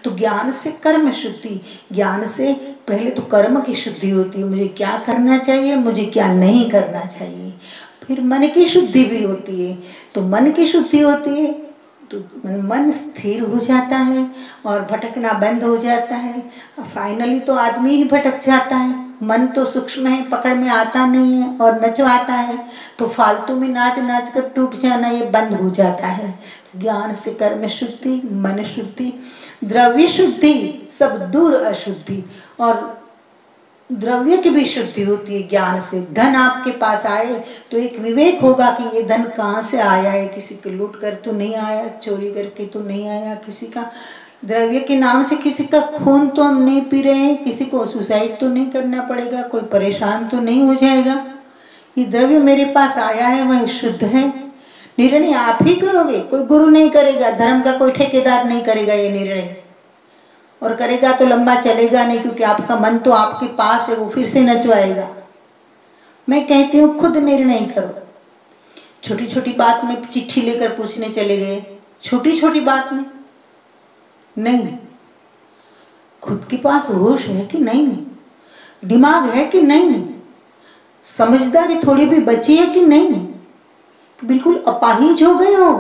तो ज्ञान से कर्म शुद्धि, ज्ञान से पहले तो कर्म की शुद्धि होती है, मुझे क्या करना चाहिए, मुझे क्या नहीं करना चाहिए। फिर मन की शुद्धि भी होती है, तो मन की शुद्धि होती है तो मन स्थिर हो जाता है और भटकना बंद हो जाता है। फाइनली तो आदमी ही भटक जाता है, मन तो सूक्ष्म है, पकड़ में आता नहीं है और नचवाता है, तो फालतू में नाच नाच कर टूट जाना ये बंद हो जाता है। ज्ञान से कर्म शुद्धि, मन शुद्धि, द्रव्य शुद्धि, सब दूर अशुद्धि, और द्रव्य की भी शुद्धि होती है ज्ञान से। धन आपके पास आए तो एक विवेक होगा कि ये धन कहाँ से आया है, किसी को लूट कर तो नहीं आया, चोरी करके तो नहीं आया, किसी का द्रव्य के नाम से किसी का खून तो हम नहीं पी रहे हैं, किसी को सुसाइड तो नहीं करना पड़ेगा, कोई परेशान तो नहीं हो जाएगा। ये द्रव्य मेरे पास आया है वह शुद्ध है। निर्णय आप ही करोगे, कोई गुरु नहीं करेगा, धर्म का कोई ठेकेदार नहीं करेगा ये निर्णय, और करेगा तो लंबा चलेगा नहीं, क्योंकि आपका मन तो आपके पास है, वो फिर से नचवाएगा। मैं कहती हूँ खुद निर्णय करो। छोटी छोटी बात में चिट्ठी लेकर पूछने चले गए, छोटी छोटी बात में नहीं, खुद के पास होश है कि नहीं, दिमाग है कि नहीं, समझदारी थोड़ी भी बची है कि नहीं, बिल्कुल अपाहिज हो गए हो,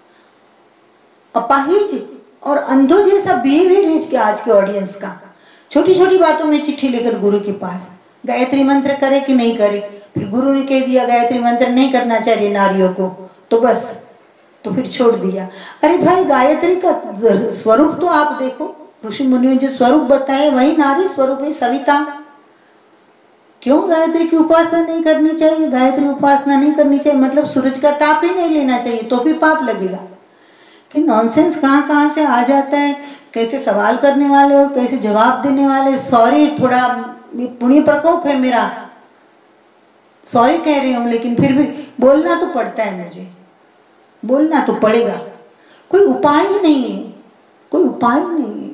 अपाहिज और अंधों जैसा बिहेवियर है आज के ऑडियंस का। छोटी छोटी बातों में चिट्ठी लेकर गुरु के पास, गायत्री मंत्र करे कि नहीं करे, फिर गुरु ने कह दिया गायत्री मंत्र नहीं करना चाहिए नारियों को, तो बस, तो फिर छोड़ दिया। अरे भाई गायत्री का स्वरूप तो आप देखो, ऋषि मुनियों जो स्वरूप बताए वही नारी स्वरूप है, सविता। क्यों गायत्री की उपासना नहीं करनी चाहिए? गायत्री उपासना नहीं करनी चाहिए मतलब सूरज का ताप ही नहीं लेना चाहिए तो भी पाप लगेगा। कि नॉनसेंस कहाँ कहाँ से आ जाता है, कैसे सवाल करने वाले हो, कैसे जवाब देने वाले। सॉरी, थोड़ा पुण्य प्रकोप है मेरा, सॉरी कह रही हूँ, लेकिन फिर भी बोलना तो पड़ता है, मुझे बोलना तो पड़ेगा। कोई उपाय ही नहीं है, कोई उपाय नहीं है।